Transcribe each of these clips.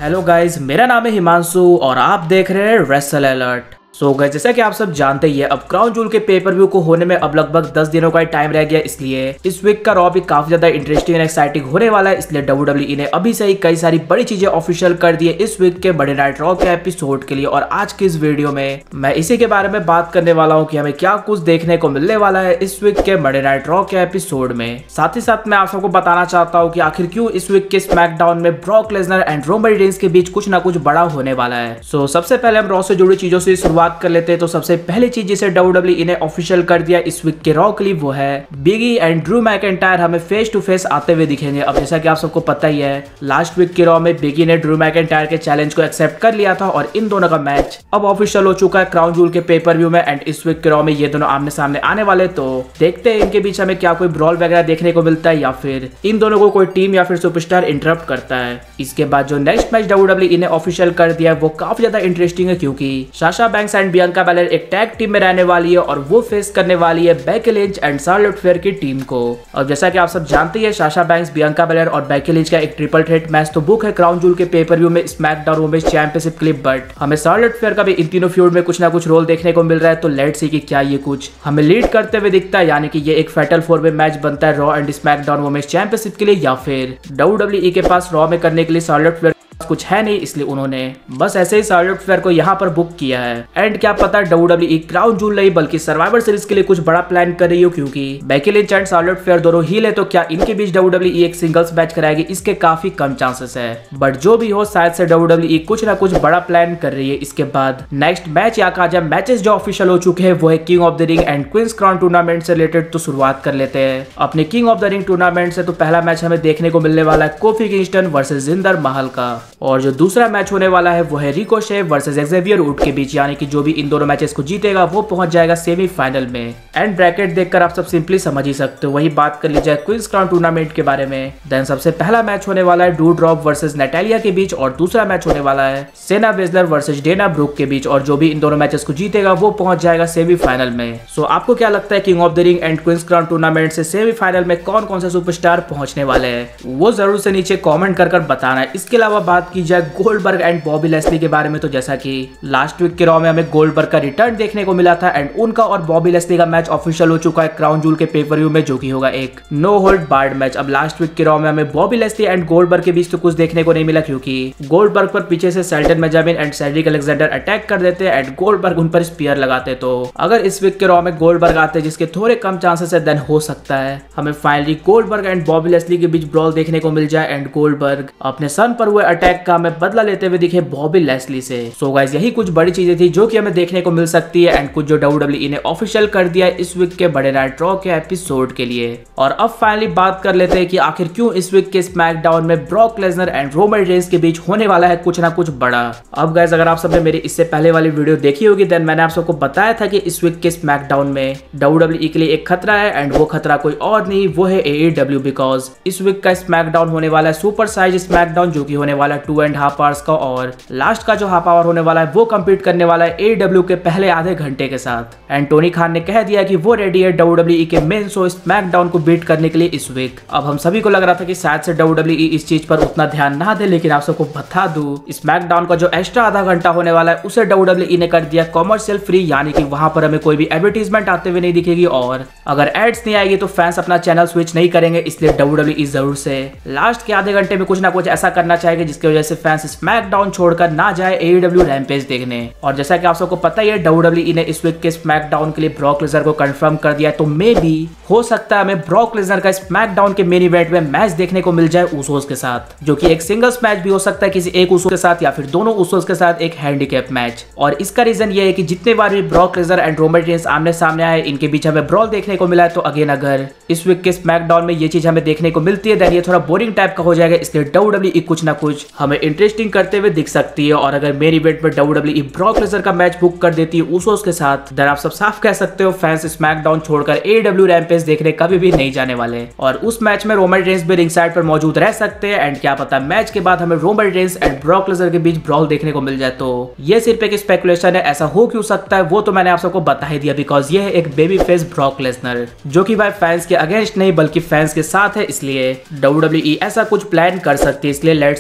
Hello guys, मेरा नाम है हिमांशु और आप देख रहे हैं रेसल अलर्ट। सो गाइस, जैसा कि आप सब जानते ही है, अब क्राउन जूल के पेपर व्यू को होने में अब लगभग 10 दिनों का टाइम रह गया। इसलिए इस वीक का रॉ भी काफी ज्यादा इंटरेस्टिंग एंड एक्साइटिंग होने वाला है। इसलिए WWE ने अभी से ही कई सारी बड़ी चीजें ऑफिशियल कर दी है इस वीक के बड़े नाइट रॉ के एपिसोड के लिए। और आज की इस वीडियो में मैं इसी के बारे में बात करने वाला हूँ कि हमें क्या कुछ देखने को मिलने वाला है इस वीक के बड़े नाइट रॉ के एपिसोड में। साथ ही साथ मैं आप सबको बताना चाहता हूँ कि आखिर क्यों इस वीक के स्मैकडाउन में Brock Lesnar and Roman Reigns के बीच कुछ ना कुछ बड़ा होने वाला है। सो सबसे पहले हम रॉ से जुड़ी चीजों से शुरुआत कर लेते हैं। तो सबसे पहली चीज जिसे WWE ने ऑफिशियल कर दिया इस वीक के रॉ क्लिप वो है बिगी एंड ड्रू मैकिंटायर हमें फेस टू फेस आते हुए दिखेंगे। अब जैसा कि आप सबको पता ही है, लास्ट वीक के रॉ में बिगी ने ड्रू मैकिंटायर के चैलेंज को एक्सेप्ट कर लिया था और इन दोनों का मैच अब ऑफिशियल हो चुका है क्राउन जूल के पेपर व्यू में। एंड इस वीक के रॉ में ये दोनों आमने सामने आने वाले। तो देखते हैं इनके बीच हमें क्या कोई ब्रॉल वगैरह देखने को मिलता है या फिर इन दोनों को कोई टीम या फिर सुपरस्टार इंटरप्ट करता है। इसके बाद जो नेक्स्ट मैच WWE ने ऑफिशियल कर दिया है वो काफी ज्यादा इंटरेस्टिंग है, क्योंकि Sasha Banks and Bianca Belair एक टैग टीम में रहने वाली है और वो फेस करने वाली है Becky Lynch and Charlotte Flair की टीम को। और जैसा कि आप सब जानते हैं, साशा बैंक्स, बियांका बेलर और बेकी लिंच का एक ट्रिपल थ्रेट मैच तो बुक है क्राउन जूल के पेपर व्यू में स्मैकडाउन वुमेन्स चैंपियनशिप के लिए। बट हमें शार्लेट फ्लेयर का भी इन तीनों फ्यूड में कुछ ना कुछ रोल देखने को मिल रहा है। तो लेट्स सी कि क्या ये कुछ हमें लीड करते हुए दिखता है, यानी कि ये एक फैटल 4 वे मैच बनता है Raw and SmackDown women's championship के लिए, या फिर WWE के पास रॉ में करने के लिए शार्लेट फ्लेयर कुछ है नहीं, इसलिए उन्होंने बस ऐसे ही शार्लेट फ्लेयर को यहाँ पर बुक किया है। एंड क्या पता WWE क्राउन जूल नहीं बल्कि सर्वाइवर सीरीज के लिए कुछ बड़ा प्लान कर रही हो, क्योंकि Becky Lynch and Charlotte Flair दोनों हील है। तो क्या इनके बीच WWE एक सिंगल्स मैच कराएगी, इसके काफी कम चांसेस है। बट जो भी हो, शायद से WWE कुछ ना कुछ बड़ा प्लान कर रही है। इसके बाद नेक्स्ट मैच या कहा जाए मैचेस जो ऑफिशियल हो चुके हैं वो है king of the ring and queen's crown tournament से रिलेटेड। तो शुरुआत कर लेते हैं अपने king of the ring tournament से। तो पहला मैच हमें देखने को मिलने वाला है कोफी किंगस्टन वर्सेस जिंदर महल का, और जो दूसरा मैच होने वाला है वो है रिकोशे वर्सेस एक्सेवियर वुड के बीच, यानी कि जो भी इन दोनों मैचेस को जीतेगा वो पहुंच जाएगा सेमीफाइनल में। एंड ब्रैकेट देखकर आप सब सिंपली समझ ही सकते हो। वही बात कर ली जाए क्वींस क्राउन टूर्नामेंट के बारे में, देन सबसे पहला मैच होने वाला है डूड्रॉप वर्सेस नैटालिया के बीच, और दूसरा मैच होने वाला है सेना बेजलर वर्सेस डेना ब्रुक के बीच, और जो भी इन दोनों मैचेस को जीतेगा वो पहुंच जाएगा सेमीफाइनल में। सो आपको क्या लगता है king of the ring and queen's crown tournament से सेमीफाइनल में कौन कौन से सुपरस्टार पहुंचने वाले हैं, वो जरूर से नीचे कॉमेंट कर बताना है। इसके अलावा बात की जाए गोल्डबर्ग एंड बॉबी लेस्ली के बारे में, तो जैसा कि लास्ट वीक के रॉ में हमें गोल्डबर्ग का रिटर्न देखने को मिला था एंड उनका और बॉबी लेस्ली का मैच ऑफिशियल हो चुका है क्राउन जूल के पेपर व्यू में, जो कि होगा एक नो होल्ड बार्ड मैच। अब लास्ट वीक के रॉ में हमें बॉबी लेस्ली एंड गोल्डबर्ग के बीच तो कुछ देखने को नहीं मिला, क्योंकि गोल्डबर्ग पर पीछे से Shelton Benjamin and Cedric Alexander attack कर देते हैं एंड गोल्डबर्ग उन पर स्पीयर लगाते। तो अगर इस वीक के रॉ में गोल्डबर्ग आते, जिसके थोड़े कम चांसेस है, देन हो सकता है हमें finally Goldberg and Bobby Lashley के बीच ब्रॉल देखने को मिल जाए एंड गोल्डबर्ग अपने सन पर हुए अटैक का हमें बदला लेते हुए दिखे बॉबी लेस्ली से। सो गाइस, यही कुछ बड़ी चीजें थी जो कि हमें देखने को मिल सकती है एंड कुछ जो WWE ने ऑफिशियल कर दिया है इस वीक के बड़े नाइट रॉ के एपिसोड के लिए। और अब फाइनली बात कर लेते हैं कि आखिर क्यों इस वीक के स्मैकडाउन में Brock Lesnar and Roman Reigns के बीच होने वाला है कुछ ना कुछ बड़ा। अब गाइस, अगर आप सबने मेरी इससे पहले वाली वीडियो देखी होगी, देन मैंने आप सबको बताया था कि इस वीक के स्मैकडाउन में WWE के लिए एक खतरा है एंड वो खतरा कोई और नहीं, वो है AEW। बिकॉज इस वीक का स्मैकडाउन होने वाला है सुपर साइज स्मैकडाउन, जो कि होने वाला है 2.5 आवर्स का, और लास्ट का जो हाफ आवर होने वाला है वो कंप्लीट करने वाला है AEW के पहले आधे घंटे के साथ। एंड टोनी खान ने कह दिया कि वो रेडी है WWE के मेन शो स्मैकडाउन को बीट करने के लिए इस वीक। अब हम सभी को लग रहा था कि शायद से WWE इस चीज पर उतना ध्यान ना दे, लेकिन आप सबको बता दूं स्मैकडाउन का जो एक्स्ट्रा आधा घंटा होने वाला है उसे WWE ने कर दिया कॉमर्शियल फ्री, यानी कि वहां पर हमें कोई भी एडवर्टीजमेंट आते हुए नहीं दिखेगी, और अगर एड्स नहीं आएगी तो फैंस अपना चैनल स्विच नहीं करेंगे। इसलिए WWE जरूर से लास्ट के आधे घंटे में कुछ ना कुछ ऐसा करना चाहेगी जिसकी वजह से फैंस स्मैकडाउन छोड़कर ना जाए AEW रैम्पेज देखने। और जैसा कि आप सबको पता ही है, WWE ने इस वीक के स्मैकडाउन के लिए ब्रॉक लेसनर को कंफर्म कर दिया है। तो मे भी हो सकता है हमें ब्रॉक लेसनर का स्मैकडाउन के मेन इवेंट में मैच देखने को मिल जाए उसोस के साथ, जो कि एक सिंगल्स मैच भी हो सकता है किसी एक उसो के साथ या फिर दोनों उसोस के साथ एक हैंडीकैप मैच। और इसका रीजन ये है कि जितने बार भी Brock Lesnar and Roman Reigns आमने सामने आए, इनके बीच हमें ब्रॉल देखने को मिला है। तो अगेन अगर इस वीक के स्मैकडाउन में ये चीज हमें देखने को मिलती है, देन ये थोड़ा बोरिंग टाइप का हो जाएगा। इसलिए WWE कुछ ना कुछ हमें इंटरेस्टिंग करते हुए दिख सकती है। और अगर मेन इवेंट में WWE ब्रॉक लेसनर का मैच बुक कर देती है उसोस के साथ, देन आप सब साफ कह सकते हो फैंस स्मैकडाउन छोड़कर AEW रैम्पेज देखने कभी भी नहीं जाने वाले। और उस मैच में रोमन रेंस भी रिंग साइड पर मौजूद रह सकते हैं एंड क्या पता मैच के बाद हमें Roman Reigns and Brock Lesnar के बीच ब्रॉल देखने को मिल जाए। तो ये सिर्फ एक स्पेकुलेशन है, ऐसा हो क्यों सकता है वो तो मैंने आप सबको बता ही दिया, बिकॉज ये है एक बेबी फेस ब्रॉक लेसनर जो कि भाई फैंस के अगेंस्ट नहीं बल्कि फैंस के साथ है। इसलिए WWE ऐसा कुछ प्लान कर सकती है। इसलिए लेट्स सी कि ऐसा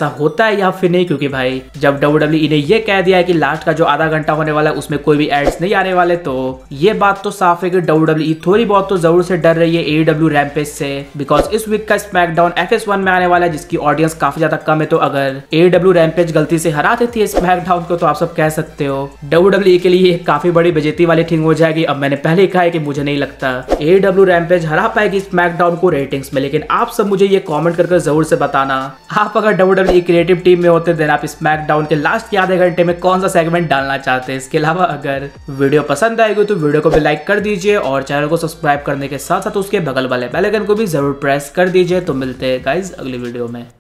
ऐसा होता है या फिर नहीं, क्योंकि भाई जब WWE ने ये कह दिया है कि लास्ट का जो आधा घंटा होने वाला है उसमें कोई भी एड्स नहीं आने वाले, तो ये बात तो साफ है कि WWE थोड़ी बहुत तो जरूर से डर रही है AEW रैम्पेज से, बिकॉज इस वीक का स्मैकडाउन FS1 में आने वाला है जिसकी ऑडियंस काफी ज्यादा कम है। तो अगर AEW रैम्पेज गलती से हरा देती है स्मैकडाउन को तो आप सब कह सकते हो WWE के लिए काफी बड़ी बेइज्जती वाली थिंग हो जाएगी। अब मैंने पहले ही कहा है कि मुझे नहीं लगता AEW रैम्पेज हरा पाएगी स्मैकडाउन को रेटिंग्स में, लेकिन आप सब मुझे ये कमेंट करके जरूर से बताना आप अगर WWE क्रिएटिव टीम में होते देन आप स्मैकडाउन के लास्ट के आधे घंटे में कौन सा सेगमेंट डालना चाहते हैं। इसके अलावा अगर वीडियो पसंद आएगी तो वीडियो को भी लाइक कर दीजिए और चैनल को सब्सक्राइब करने के साथ साथ उसके बगल वाले बेल आइकन को भी जरूर प्रेस कर दीजिए। तो मिलते हैं गाइज अगली वीडियो में।